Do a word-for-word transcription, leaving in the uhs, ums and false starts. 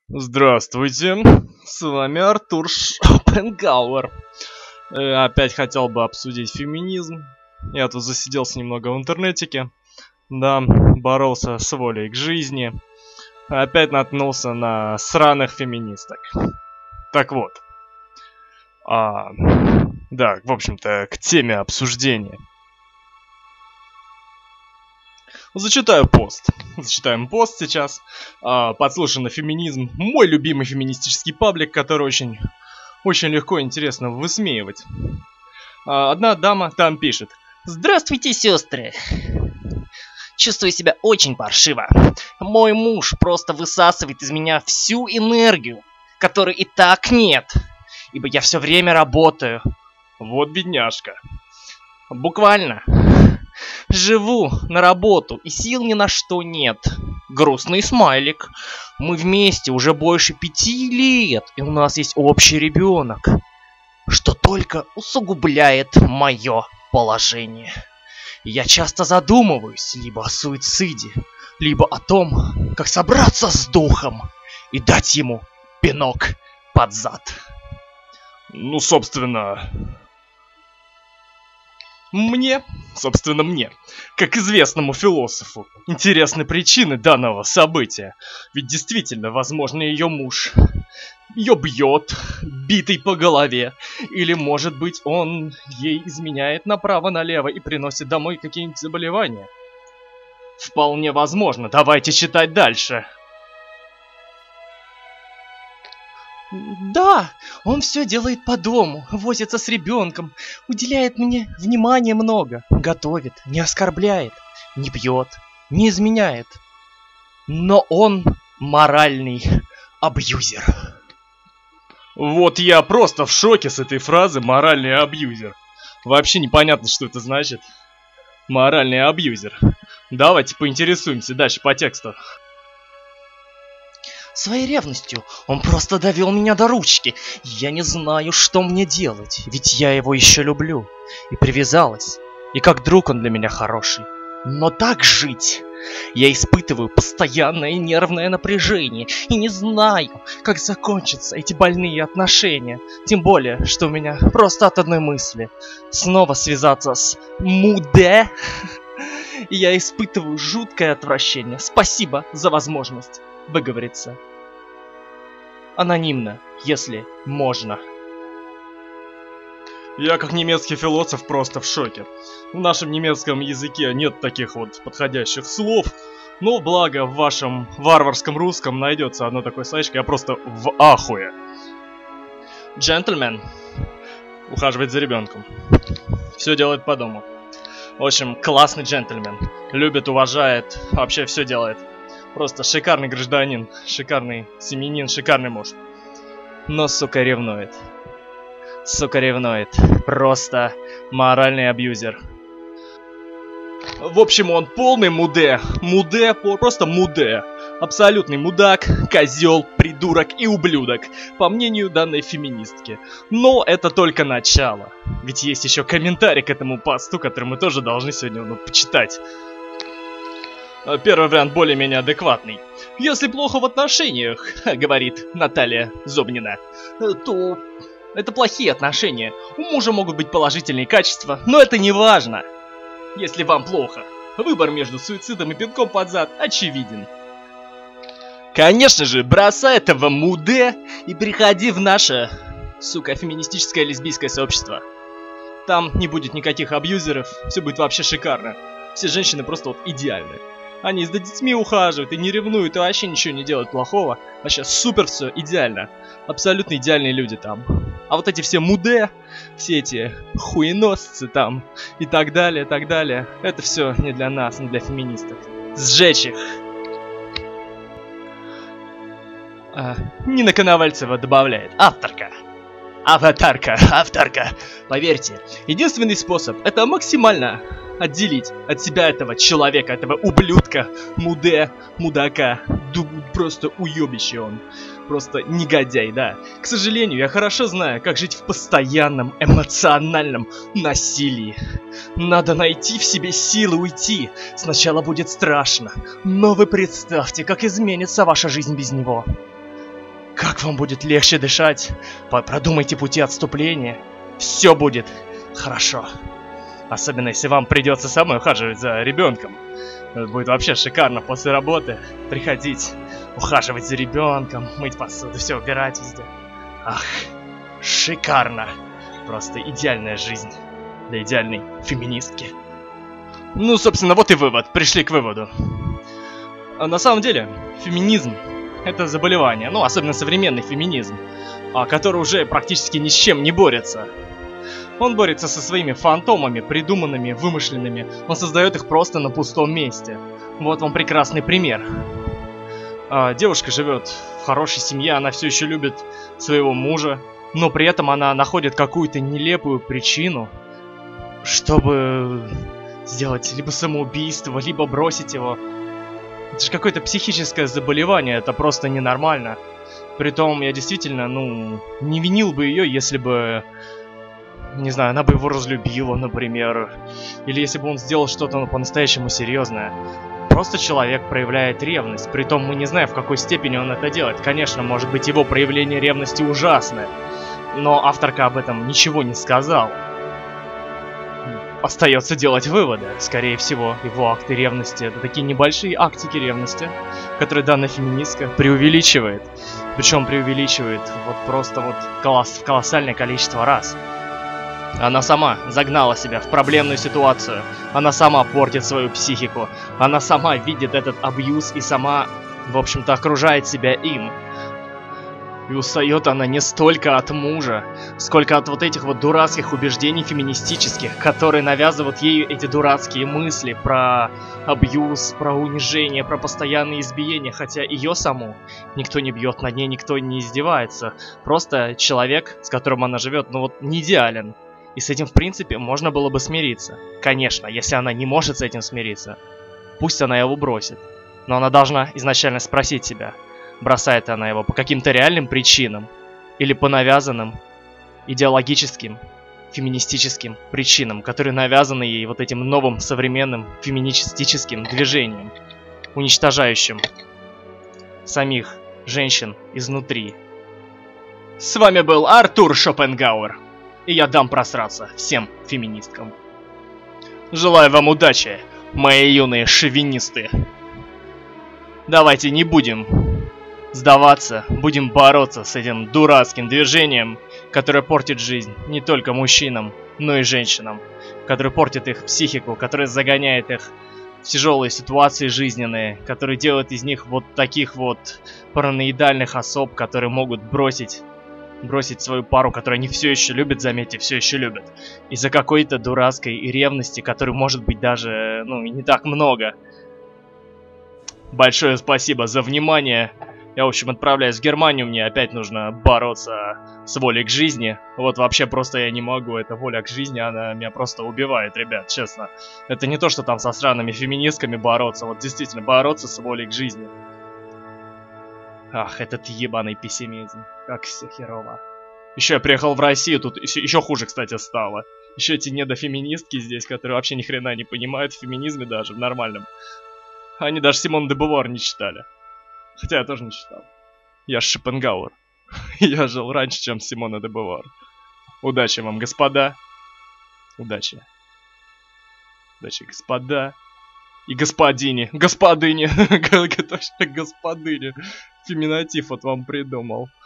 Здравствуйте, с вами Артур Шопенгауэр. Э, Опять хотел бы обсудить феминизм. Я тут засиделся немного в интернетике. Да, боролся с волей к жизни. Опять наткнулся на сраных феминисток. Так вот. А, да, в общем-то, к теме обсуждения. Зачитаю пост. Зачитаем пост сейчас. А, подслушанный феминизм. Мой любимый феминистический паблик, который очень, очень легко и интересно высмеивать. А, одна дама там пишет: Здравствуйте, сестры. Чувствую себя очень паршиво. Мой муж просто высасывает из меня всю энергию, которой и так нет, ибо я все время работаю. Вот бедняжка. Буквально. Живу на работу, и сил ни на что нет. Грустный смайлик. Мы вместе уже больше пяти лет, и у нас есть общий ребенок, что только усугубляет мое положение. Я часто задумываюсь либо о суициде, либо о том, как собраться с духом и дать ему пинок под зад. Ну, собственно... Мне, собственно мне, как известному философу, интересны причины данного события. Ведь действительно, возможно, ее муж ее бьет, битый по голове. Или, может быть, он ей изменяет направо-налево и приносит домой какие-нибудь заболевания. Вполне возможно. Давайте читать дальше. Да, он все делает по дому, возится с ребенком, уделяет мне внимания много, готовит, не оскорбляет, не бьет, не изменяет. Но он моральный абьюзер. Вот я просто в шоке с этой фразы «моральный абьюзер». Вообще непонятно, что это значит. Моральный абьюзер. Давайте поинтересуемся дальше по тексту. Своей ревностью он просто довел меня до ручки. Я не знаю, что мне делать, ведь я его еще люблю. И привязалась. И как друг он для меня хороший. Но так жить... Я испытываю постоянное нервное напряжение и не знаю, как закончатся эти больные отношения. Тем более, что у меня просто от одной мысли снова связаться с Муде. И я испытываю жуткое отвращение. Спасибо за возможность выговориться. Анонимно, если можно. Я как немецкий философ просто в шоке. В нашем немецком языке нет таких вот подходящих слов. Но благо в вашем варварском русском найдется одно такое словечко. Я просто в ахуе. Джентльмен ухаживает за ребенком. Все делает по дому. В общем, классный джентльмен. Любит, уважает, вообще все делает. Просто шикарный гражданин, шикарный семьянин, шикарный муж. Но, сука, ревнует. Сука, ревнует. Просто моральный абьюзер. В общем, он полный муде. Муде, просто муде. Абсолютный мудак, козел, придурок и ублюдок, по мнению данной феминистки. Но это только начало. Ведь есть еще комментарий к этому посту, который мы тоже должны сегодня ну, почитать. Первый вариант более-менее адекватный. Если плохо в отношениях, говорит Наталья Зобнина, то... это плохие отношения. У мужа могут быть положительные качества, но это не важно. Если вам плохо, выбор между суицидом и пинком под зад очевиден. Конечно же, бросай этого муде и приходи в наше, сука, феминистическое лесбийское сообщество. Там не будет никаких абьюзеров, все будет вообще шикарно. Все женщины просто вот идеальны. Они за детьми ухаживают и не ревнуют, и вообще ничего не делают плохого. Вообще супер все, идеально. Абсолютно идеальные люди там. А вот эти все муде, все эти хуеносцы там, и так далее, так далее, это все не для нас, не для феминисток. Сжечь их. А, Нина Коновальцева добавляет. Авторка. Аватарка, авторка. Поверьте, единственный способ это максимально отделить от себя этого человека, этого ублюдка, муде, мудака, дуб, просто уебище он. Просто негодяй, да. К сожалению, я хорошо знаю, как жить в постоянном эмоциональном насилии. Надо найти в себе силы уйти. Сначала будет страшно, но вы представьте, как изменится ваша жизнь без него. как вам будет легче дышать, продумайте пути отступления. Все будет хорошо. Особенно если вам придется самой ухаживать за ребенком. Это будет вообще шикарно после работы приходить, ухаживать за ребенком, мыть посуду, все убирать везде. Ах, шикарно. Просто идеальная жизнь для идеальной феминистки. Ну, собственно, вот и вывод. Пришли к выводу. А на самом деле, феминизм — это заболевание, ну, особенно современный феминизм, который уже практически ни с чем не борется. Он борется со своими фантомами, придуманными, вымышленными. Он создает их просто на пустом месте. Вот вам прекрасный пример. А, девушка живет в хорошей семье, она все еще любит своего мужа, но при этом она находит какую-то нелепую причину, чтобы сделать либо самоубийство, либо бросить его. Это же какое-то психическое заболевание, это просто ненормально. Притом я действительно, ну, не винил бы ее, если бы, не знаю, она бы его разлюбила, например. Или если бы он сделал что-то, ну, по-настоящему серьезное. Просто человек проявляет ревность. Притом мы не знаем, в какой степени он это делает. Конечно, может быть, его проявление ревности ужасное. Но авторка об этом ничего не сказал. Остается делать выводы. Скорее всего, его акты ревности — это такие небольшие актики ревности, которые данная феминистка преувеличивает. Причем преувеличивает вот просто вот колосс, в колоссальное количество раз. Она сама загнала себя в проблемную ситуацию. Она сама портит свою психику. Она сама видит этот абьюз и сама, в общем-то, окружает себя им. И устает она не столько от мужа, сколько от вот этих вот дурацких убеждений феминистических, которые навязывают ей эти дурацкие мысли про абьюз, про унижение, про постоянные избиения. Хотя ее саму никто не бьет, над ней никто не издевается. Просто человек, с которым она живет, ну вот не идеален. И с этим, в принципе, можно было бы смириться. Конечно, если она не может с этим смириться, пусть она его бросит. Но она должна изначально спросить себя, бросает она его по каким-то реальным причинам или по навязанным идеологическим, феминистическим причинам, которые навязаны ей вот этим новым современным феминистическим движением, уничтожающим самих женщин изнутри. С вами был Артур Шопенгауэр. И я дам просраться всем феминисткам. Желаю вам удачи, мои юные шовинисты. Давайте не будем сдаваться, будем бороться с этим дурацким движением, которое портит жизнь не только мужчинам, но и женщинам, которое портит их психику, которое загоняет их в тяжелые ситуации жизненные, которые делают из них вот таких вот параноидальных особ, которые могут бросить бросить свою пару, которую они все еще любят, заметьте, все еще любят, из-за какой-то дурацкой ревности, которой может быть даже, ну, не так много. Большое спасибо за внимание. Я, в общем, отправляюсь в Германию, мне опять нужно бороться с волей к жизни. Вот вообще просто я не могу, эта воля к жизни, она меня просто убивает, ребят, честно. Это не то, что там со странными феминистками бороться, вот действительно бороться с волей к жизни. Ах, этот ебаный пессимизм. Как все херово. Еще я приехал в Россию, тут еще, еще хуже, кстати, стало. Еще эти недофеминистки здесь, которые вообще ни хрена не понимают в феминизме даже, в нормальном. Они даже Симон де Бувуар не читали. Хотя я тоже не читал. Я ж Шопенгауэр. Я жил раньше, чем Симона де Бувуар. Удачи вам, господа. Удачи. Удачи, господа. И господине. Господыне. Точно, господыне. Феминатив вот вам придумал.